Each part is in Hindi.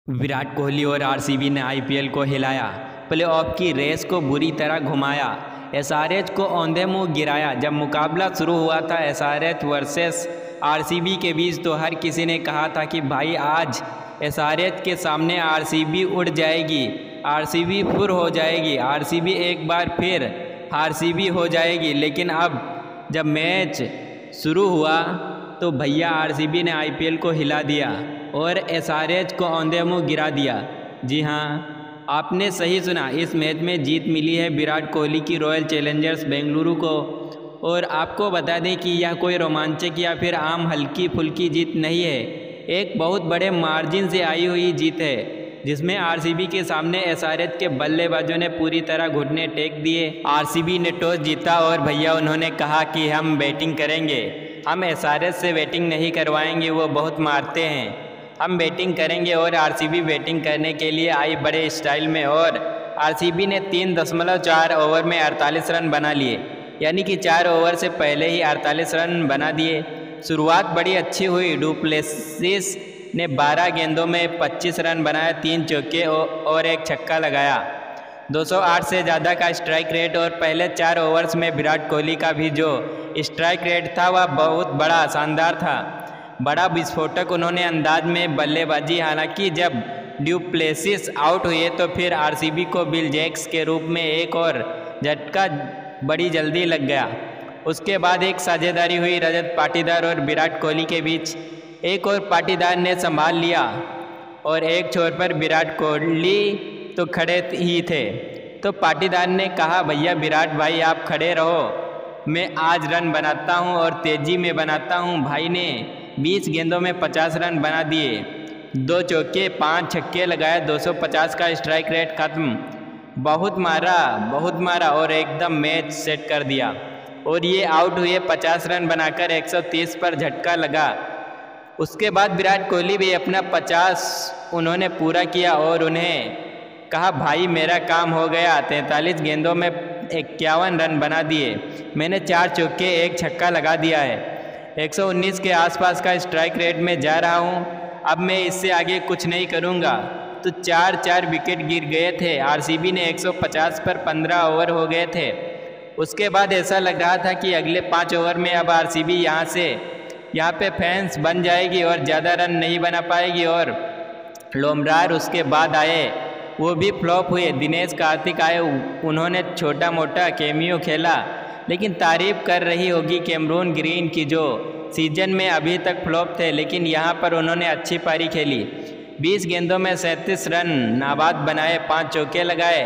विराट कोहली और आरसीबी ने आईपीएल को हिलाया, प्लेऑफ की रेस को बुरी तरह घुमाया, एसआरएच को औंधे मुंह गिराया। जब मुकाबला शुरू हुआ था एसआरएच वर्सेस आरसीबी के बीच तो हर किसी ने कहा था कि भाई आज एसआरएच के सामने आरसीबी उड़ जाएगी, आरसीबी फुर हो जाएगी, आरसीबी एक बार फिर आरसीबी हो जाएगी। लेकिन अब जब मैच शुरू हुआ तो भैया आरसीबी ने आईपीएल को हिला दिया और एसआरएच को औंधे मुंह गिरा दिया। जी हाँ, आपने सही सुना, इस मैच में जीत मिली है विराट कोहली की रॉयल चैलेंजर्स बेंगलुरु को। और आपको बता दें कि यह कोई रोमांचक या फिर आम हल्की फुल्की जीत नहीं है, एक बहुत बड़े मार्जिन से आई हुई जीत है जिसमें आरसीबी के सामने एसआरएच के बल्लेबाजों ने पूरी तरह घुटने टेक दिए। आरसीबी ने टॉस जीता और भैया उन्होंने कहा कि हम बैटिंग करेंगे, हम एसआरएच से बैटिंग नहीं करवाएंगे, वो बहुत मारते हैं, हम बैटिंग करेंगे। और आरसीबी बैटिंग करने के लिए आई बड़े स्टाइल में और आरसीबी ने 3.4 ओवर में 48 रन बना लिए, यानी कि 4 ओवर से पहले ही 48 रन बना दिए। शुरुआत बड़ी अच्छी हुई, डुप्लेसिस ने 12 गेंदों में 25 रन बनाए, 3 चौके और एक छक्का लगाया। 208 से ज़्यादा का स्ट्राइक रेट और पहले 4 ओवर्स में विराट कोहली का भी जो स्ट्राइक रेट था वह बहुत बड़ा शानदार था, बड़ा विस्फोटक उन्होंने अंदाज में बल्लेबाजी। हालांकि जब ड्यूप्लेसिस आउट हुए तो फिर आरसीबी को बिल जैक्स के रूप में एक और झटका बड़ी जल्दी लग गया। उसके बाद एक साझेदारी हुई रजत पाटीदार और विराट कोहली के बीच, एक और पाटीदार ने संभाल लिया और एक छोर पर विराट कोहली तो खड़े ही थे। तो पाटीदार ने कहा भैया विराट भाई आप खड़े रहो, मैं आज रन बनाता हूं और तेज़ी में बनाता हूं। भाई ने 20 गेंदों में 50 रन बना दिए, 2 चौके 5 छक्के लगाए, 250 का स्ट्राइक रेट खत्म। बहुत मारा और एकदम मैच सेट कर दिया। और ये आउट हुए 50 रन बनाकर 130 पर झटका लगा। उसके बाद विराट कोहली भी अपना 50 उन्होंने पूरा किया और उन्हें कहा भाई मेरा काम हो गया, 43 गेंदों में 51 रन बना दिए, मैंने 4 चौके 1 छक्का लगा दिया है, 119 के आसपास का स्ट्राइक रेट में जा रहा हूँ, अब मैं इससे आगे कुछ नहीं करूँगा। तो 4 विकेट गिर गए थे। आरसीबी ने 150 पर 15 ओवर हो गए थे। उसके बाद ऐसा लग रहा था कि अगले 5 ओवर में अब आरसीबी यहाँ पे फैंस बन जाएगी और ज़्यादा रन नहीं बना पाएगी। और लोमरार उसके बाद आए, वो भी फ्लॉप हुए। दिनेश कार्तिक आए, उन्होंने छोटा मोटा कैमियो खेला, लेकिन तारीफ कर रही होगी कैमरून ग्रीन की जो सीजन में अभी तक फ्लॉप थे, लेकिन यहाँ पर उन्होंने अच्छी पारी खेली। 20 गेंदों में 37 रन नाबाद बनाए, 5 चौके लगाए,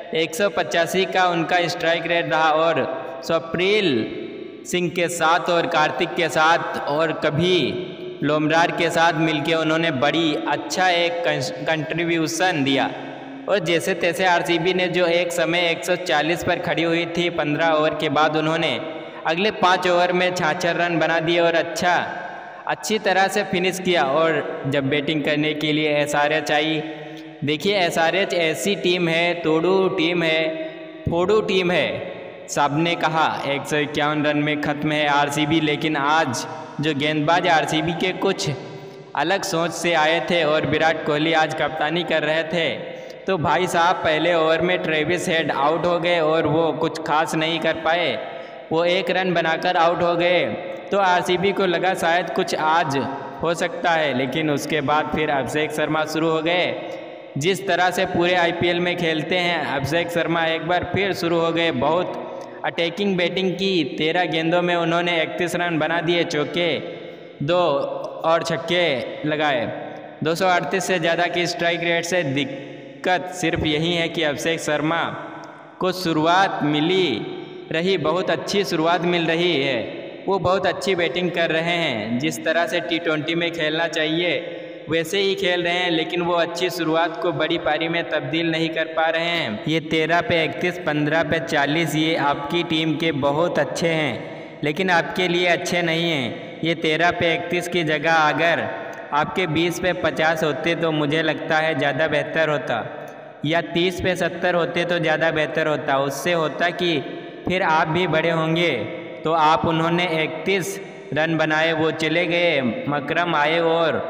185 का उनका स्ट्राइक रेट रहा। और स्वप्निल सिंह के साथ और कार्तिक के साथ और कभी लोमरार के साथ मिलके उन्होंने बड़ी अच्छा एक कंट्रीब्यूशन दिया। और जैसे तैसे आरसीबी ने जो एक समय 140 पर खड़ी हुई थी 15 ओवर के बाद, उन्होंने अगले 5 ओवर में 66 रन बना दिए और अच्छी तरह से फिनिश किया। और जब बैटिंग करने के लिए एसआरएच आई, देखिए एसआरएच ऐसी टीम है, तोड़ू टीम है, फोड़ू टीम है। सब ने कहा 151 रन में ख़त्म है आरसीबी, लेकिन आज जो गेंदबाज आरसीबी के कुछ अलग सोच से आए थे और विराट कोहली आज कप्तानी कर रहे थे, तो भाई साहब पहले ओवर में ट्रेविस हेड आउट हो गए और वो कुछ खास नहीं कर पाए, वो 1 रन बनाकर आउट हो गए। तो आरसीबी को लगा शायद कुछ आज हो सकता है, लेकिन उसके बाद फिर अभिषेक शर्मा शुरू हो गए। जिस तरह से पूरे आईपीएल में खेलते हैं अभिषेक शर्मा एक बार फिर शुरू हो गए, बहुत अटैकिंग बैटिंग की। 13 गेंदों में उन्होंने 31 रन बना दिए, चौके 2 और छक्के लगाए, 238 से ज़्यादा की स्ट्राइक रेट से। दिक्कत सिर्फ यही है कि अभिषेक शर्मा को शुरुआत मिली रही, बहुत अच्छी शुरुआत मिल रही है, वो बहुत अच्छी बैटिंग कर रहे हैं, जिस तरह से T20 में खेलना चाहिए वैसे ही खेल रहे हैं, लेकिन वो अच्छी शुरुआत को बड़ी पारी में तब्दील नहीं कर पा रहे हैं। ये 13 पे 31, 15 पे 40 ये आपकी टीम के बहुत अच्छे हैं, लेकिन आपके लिए अच्छे नहीं हैं। ये 13 पे 31 की जगह अगर आपके 20 पे 50 होते तो मुझे लगता है ज़्यादा बेहतर होता, या 30 पे 70 होते तो ज़्यादा बेहतर होता। उससे होता कि फिर आप भी बड़े होंगे। तो आप उन्होंने 31 रन बनाए, वो चले गए, मकरम आए और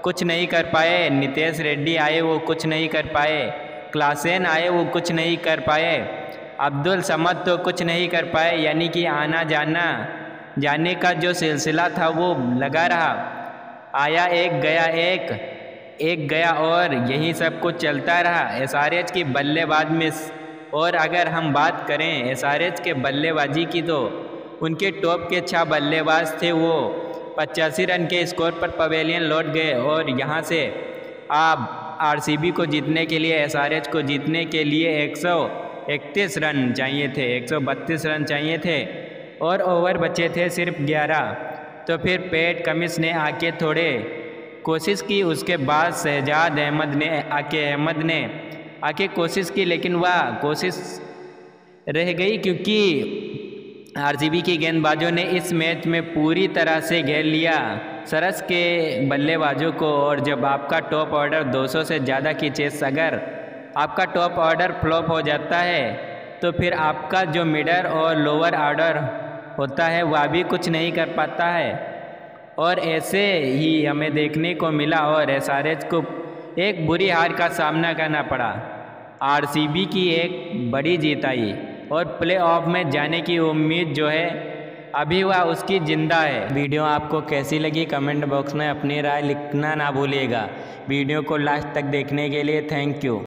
कुछ नहीं कर पाए, नितेश रेड्डी आए वो कुछ नहीं कर पाए, क्लासेन आए वो कुछ नहीं कर पाए, अब्दुल समद तो कुछ नहीं कर पाए। यानी कि आना जाने का जो सिलसिला था वो लगा रहा, आया एक गया एक गया और यही सब कुछ चलता रहा एसआरएच की बल्लेबाज में। और अगर हम बात करें एसआरएच के बल्लेबाजी की तो उनके टॉप के 6 बल्लेबाज थे वो 85 रन के स्कोर पर पवेलियन लौट गए। और यहाँ से आप आरसीबी को जीतने के लिए, एसआरएच को जीतने के लिए 131 रन चाहिए थे, 132 रन चाहिए थे और ओवर बचे थे सिर्फ 11। तो फिर पैट कमिंस ने आके थोड़े कोशिश की, उसके बाद शहजाद अहमद ने आके कोशिश की, लेकिन वह कोशिश रह गई क्योंकि आरसीबी के गेंदबाजों ने इस मैच में पूरी तरह से घेर लिया सरस के बल्लेबाजों को। और जब आपका टॉप ऑर्डर 200 से ज़्यादा की चेस, अगर आपका टॉप ऑर्डर फ्लॉप हो जाता है तो फिर आपका जो मिडल और लोअर ऑर्डर होता है वह भी कुछ नहीं कर पाता है। और ऐसे ही हमें देखने को मिला और एसआरएच को एक बुरी हार का सामना करना पड़ा। आरसीबी की एक बड़ी जीत आई और प्लेऑफ में जाने की उम्मीद जो है अभी वह उसकी जिंदा है। वीडियो आपको कैसी लगी कमेंट बॉक्स में अपनी राय लिखना ना भूलिएगा। वीडियो को लास्ट तक देखने के लिए थैंक यू।